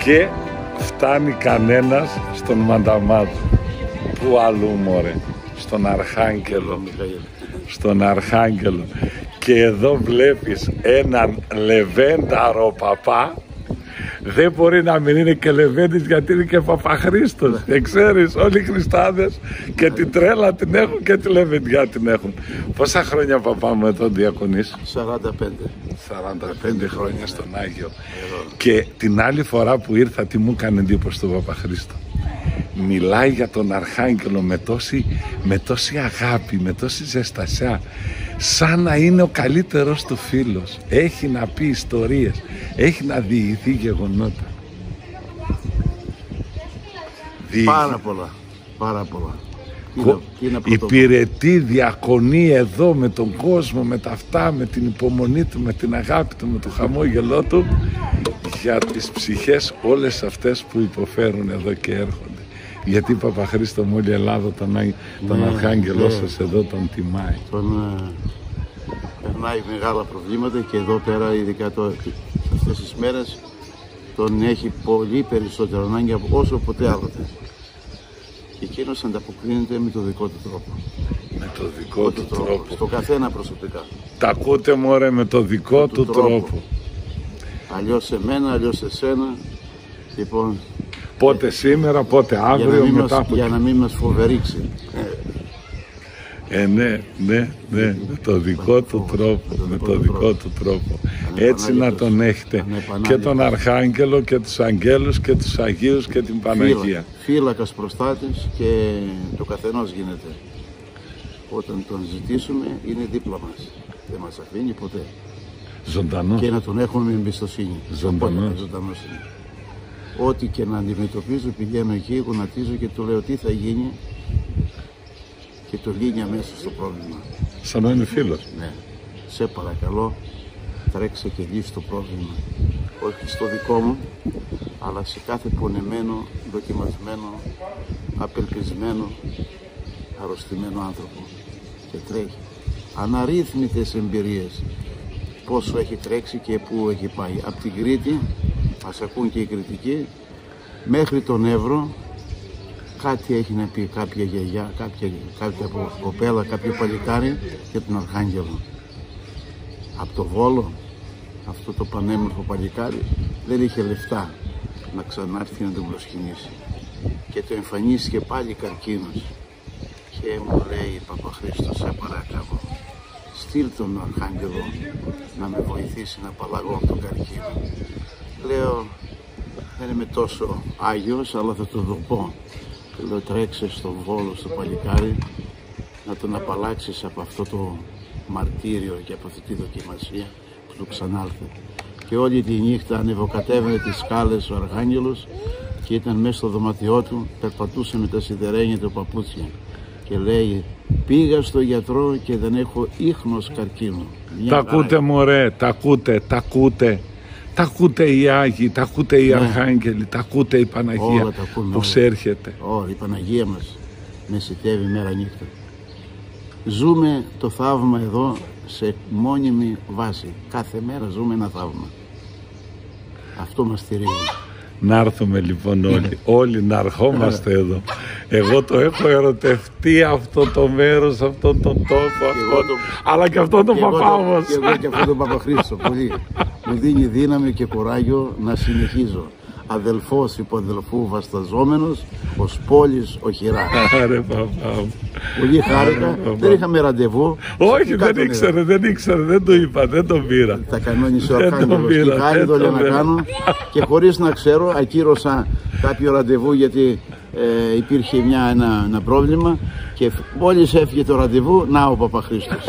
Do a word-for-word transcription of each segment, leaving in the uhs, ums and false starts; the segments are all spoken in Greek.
Και φτάνει κανένας στον Μανταμάτ. Πού αλλού μωρέ? Στον Αρχάγγελο. Στον Αρχάγγελο. Και εδώ βλέπεις έναν λεβένταρο παπά. Δεν μπορεί να μην είναι και λεβέντης, γιατί είναι και Παπαχρήστος. Και ξέρεις, όλοι οι Χριστάδες και την τρέλα την έχουν και τη λεβεντιά την έχουν. Πόσα χρόνια παπά μου εδώ διακονείς? σαράντα πέντε. σαράντα πέντε χρόνια στον Άγιο. Και την άλλη φορά που ήρθα, τι μου έκανε εντύπωση στον Παπαχρήστο? Μιλάει για τον Αρχάγγελο με τόση, με τόση αγάπη, με τόση ζεστασιά, σαν να είναι ο καλύτερος του φίλος. Έχει να πει ιστορίες, έχει να διηγηθεί γεγονότα. Πάρα πολλά, πάρα πολλά. Κο... Υπηρετεί, διακονεί εδώ με τον κόσμο, με τα αυτά, με την υπομονή του, με την αγάπη του, με το χαμόγελό του, για τις ψυχές όλες αυτές που υποφέρουν εδώ και έρχονται. Γιατί Παπαχρήστο μου όλη η Ελλάδα τον, τον ναι, Αρχάγγελό ναι. σας εδώ τον τιμάει. Τον ε, περνάει μεγάλα προβλήματα και εδώ πέρα ειδικά το, αυτές τις μέρες τον έχει πολύ περισσότερο ανάγκη από όσο ποτέ άλλοτε. Και εκείνος ανταποκρίνεται με το δικό του τρόπο. Με το δικό με του τρόπο. τρόπο. Στο καθένα προσωπικά. Τα ακούτε μωρέ, με το δικό με του τρόπο. τρόπο. Αλλιώς σε μένα, αλλιώς σε σένα. Λοιπόν, πότε σήμερα, πότε αύριο, για να μην, μετά μας, από... για να μην μας φοβερίξει. Ε, ναι, ναι, ναι, με το δικό του τρόπο, με το δικό του τρόπο. Έτσι να τον έχετε. Και τον Αρχάγγελο και τους αγγέλους και τους Αγίους και την Παναγία. Φύλακας προστάτης και το καθενός γίνεται. Όταν τον ζητήσουμε είναι δίπλα μας. Δεν μας αφήνει ποτέ. Ζωντανό. Και να τον έχουμε με εμπιστοσύνη. Ζωντανό. Ζωντανός είναι. Ό,τι και να αντιμετωπίζω, πηγαίνω εκεί, γονατίζω και του λέω τι θα γίνει και το λύνει αμέσως στο πρόβλημα. Σαν να είναι φίλος. Ναι. Σε παρακαλώ, τρέξε και λύσει το πρόβλημα. Όχι στο δικό μου, αλλά σε κάθε πονεμένο, δοκιμασμένο, απελπισμένο, αρρωστημένο άνθρωπο. Και τρέχει. Αναρρύθμιτες εμπειρίες. Πόσο έχει τρέξει και πού έχει πάει. Από την Κρήτη, μας ακούν και οι κριτικοί, μέχρι τον Εύρο, κάτι έχει να πει κάποια γιαγιά, κάποια, κάποια κοπέλα, κάποιο παλικάρι για τον Αρχάγγελο. Από το Βόλο, αυτό το πανέμορφο παλικάρι δεν είχε λεφτά να ξανάρθει να τον προσκυνήσει. Και το εμφανίστηκε πάλι καρκίνος. Και μου λέει Παπαχρήστο, σε παρακαλώ, στείλ τον Αρχάγγελο να με βοηθήσει να απαλλαγώ από τον καρκίνο. Λέω, δεν είμαι τόσο Άγιος, αλλά θα το δω πω. Και λέω, τρέξε στον Βόλο, στο παλικάρι, να τον απαλλάξεις από αυτό το μαρτύριο και από αυτή τη δοκιμασία που του ξανάλθε. Και όλη τη νύχτα ανεβοκατέβαινε τις σκάλες ο Αρχάγγελος και ήταν μέσα στο δωματιό του, περπατούσε με τα σιδερένια του παπούτσια και λέει, πήγα στο γιατρό και δεν έχω ίχνος καρκίνου. Τα ακούτε μωρέ, τα ακούτε, τα ακούτε. Τα ακούτε οι Άγιοι, τα ακούτε οι ναι. Αρχάγγελοι, τα ακούτε η Παναγία που έρχεται. Ωραία, η Παναγία μας μεσητεύει μέρα νύχτα. Ζούμε το θαύμα εδώ σε μόνιμη βάση. Κάθε μέρα ζούμε ένα θαύμα. Αυτό μας στηρίζει. Να έρθουμε λοιπόν όλοι, όλοι να αρχόμαστε εδώ. Εγώ το έχω ερωτευτεί αυτό το μέρος, αυτόν τον τόπο, αυτό, το... αλλά και αυτόν τον παπά μας. Και εγώ και αυτόν τον Παπαχρήστο, πολύ. Μου δίνει δύναμη και κουράγιο να συνεχίζω. Αδελφός υποαδελφού βασταζόμενος, ως πόλης οχυρά. Άρε παπά. Πολύ χάρηκα, δεν είχαμε ραντεβού. Όχι, δεν ήξερε, δεν ήξερε, δεν το είπα, δεν το πήρα. Τα κανόνισε ο Αρχάγγελος και χάρη το λέω να κάνω. Και χωρίς να ξέρω, ακύρωσα κάποιο ραντεβού γιατί ε, υπήρχε μια, ένα, ένα πρόβλημα και μόλις έφυγε το ραντεβού, να ο Παπαχρήστος.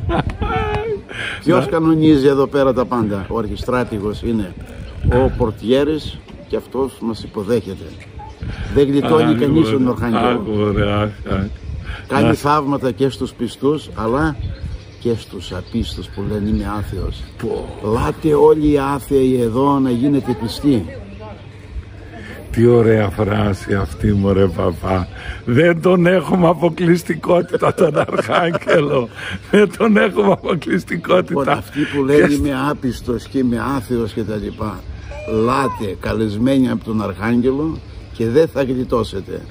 Ποιος κανονίζει εδώ πέρα τα πάντα? Ο αρχιστράτηγος είναι ο πορτιέρης και αυτός μας υποδέχεται. Δεν γλιτώνει κανείς τον Αρχάγγελο. Κάνει να... θαύματα και στους πιστούς αλλά και στους απίστους που λένε είμαι άθεος. Λάτε όλοι οι άθεοι εδώ να γίνετε πιστοί. Τι ωραία φράση αυτή μωρέ παπά. Δεν τον έχουμε αποκλειστικότητα τον Αρχάγγελο. Δεν τον έχουμε αποκλειστικότητα. Λοιπόν, αυτοί που λένε είμαι άπιστος και είμαι άθεος και τα λοιπά, λάτε καλεσμένοι από τον Αρχάγγελο και δεν θα γλιτώσετε.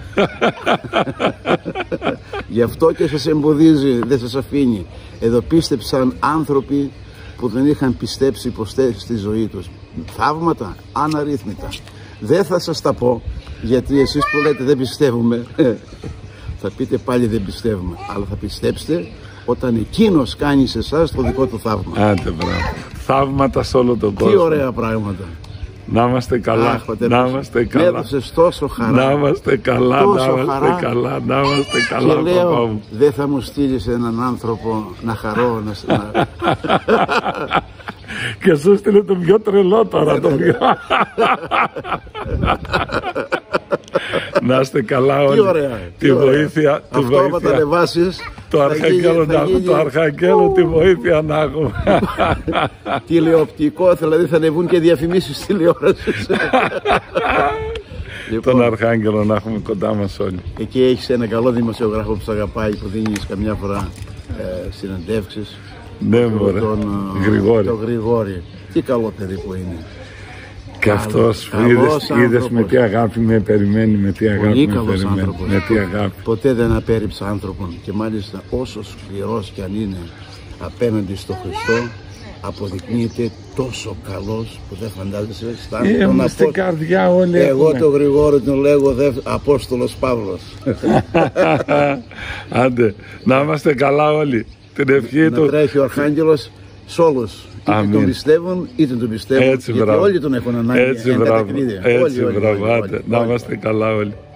Γι' αυτό και σας εμποδίζει, δεν σας αφήνει. Εδώ πίστεψαν άνθρωποι που δεν είχαν πιστέψει ποτέ στη ζωή τους. Θαύματα αναρρύθμιτα. Δεν θα σας τα πω, γιατί εσείς που λέτε δεν πιστεύουμε, θα πείτε πάλι δεν πιστεύουμε, αλλά θα πιστέψετε όταν εκείνος κάνει σε εσάς το δικό του θαύμα. Άντε, μπράβο. Θαύματα σε όλο τον κόσμο. Τι ωραία πράγματα. Να είμαστε καλά. Αχ, να είμαστε καλά. Με έδωσες τόσο χαρά. Να είμαστε καλά, τόσο να είμαστε χαρά. καλά, να είμαστε καλά. Και λέω, παπά μου. δεν θα μου στείλεις έναν άνθρωπο να χαρώ, να... Και σου στείλε το πιο τρελό τώρα. Το πιο... Να είστε καλά όλοι. Τι ωραία. Τη τι ωραία. βοήθεια. Αυτό βοήθεια. άμα τα ανεβάσεις, το Αρχαγγέλο, να γίνει... το Αρχαγγέλο, τη βοήθεια να έχουμε. Τηλεοπτικό, δηλαδή θα ανεβούν και διαφημίσεις τηλεόρασης. Λοιπόν, τον Αρχάγγελο να έχουμε κοντά μας όλοι. Εκεί έχεις ένα καλό δημοσιογράφο που σ' αγαπάει, που δίνεις καμιά φορά ε, συνεντεύξεις. Ναι, μωρέ, τον Γρηγόρη. Τον Γρηγόρη. Τι καλό παιδί που είναι. Και αυτός είδες, είδες με τι αγάπη με περιμένει, με τι αγάπη πολύ με καλός περιμένει. άνθρωπος. Με τι αγάπη. Ποτέ δεν απέρριψε άνθρωπον και μάλιστα όσο σκληρός κι αν είναι απέναντι στο Χριστό, αποδεικνύεται τόσο καλός που δεν φαντάζεσαι. Ε, τον στην απο... καρδιά όλοι εγώ έχουμε. τον Γρηγόρη τον λέγω δε... Απόστολος Παύλος. Άντε, να είμαστε καλά όλοι. Την ευχή να του. Να τρέχει ο Αρχάγγελος σε όλους. Είτε τον πιστεύουν είτε τον πιστεύουν. Έτσι, γιατί μπράβο. όλοι τον έχουν ανάγκη. Έτσι, μπράβο. Έτσι, μπράβο. Να είμαστε καλά όλοι.